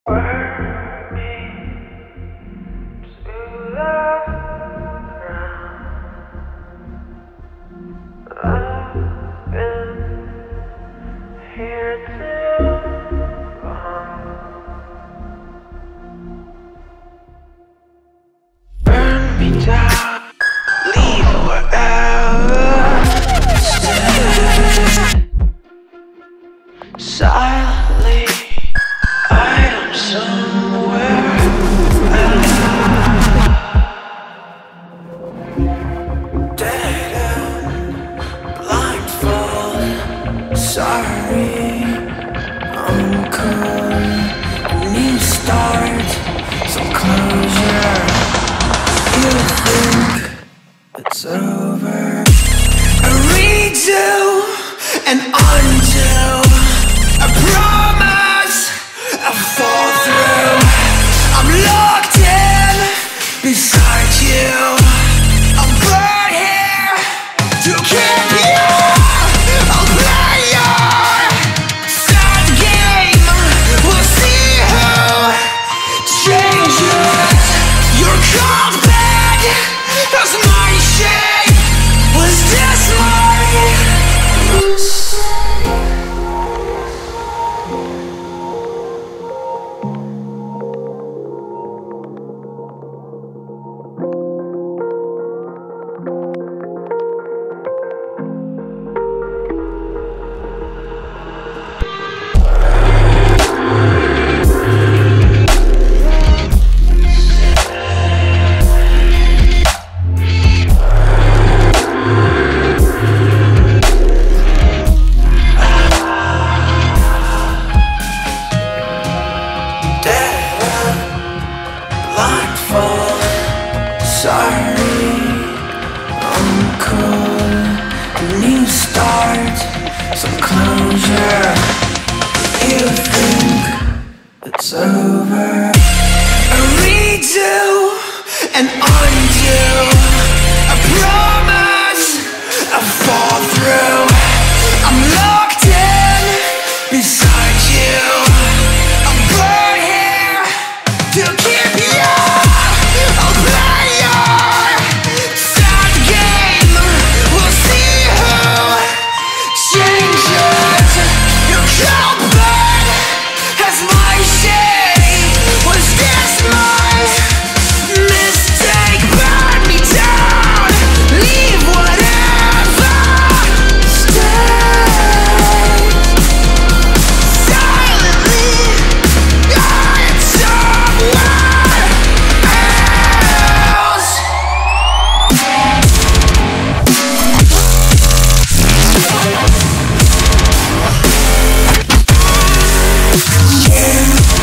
Burn me to the ground. I've been here too long. Burn me down, leave wherever. Silently, I am somewhere else. Dead end, blindfold. Sorry, I'm cold. A new start, some closure. You think it's over? A redo and undo. I promise I'll fall through. I'm locked in beside you. I'm right here to keep you. I'll play your sad game. We'll see who changes. Your cold bed has my shape. Was this my mistake? Sorry, I'm cold. A new start, some closure. You think it's over? A redo and undo. I promise I'll fall through. I'm locked in beside you. I'm right here to keep you. I'll play your sad game. We'll see who changes. Your cold blood has my shape. Was this my mistake? Burn me down, leave whatever stays. Silently, I'm somewhere else. Yeah.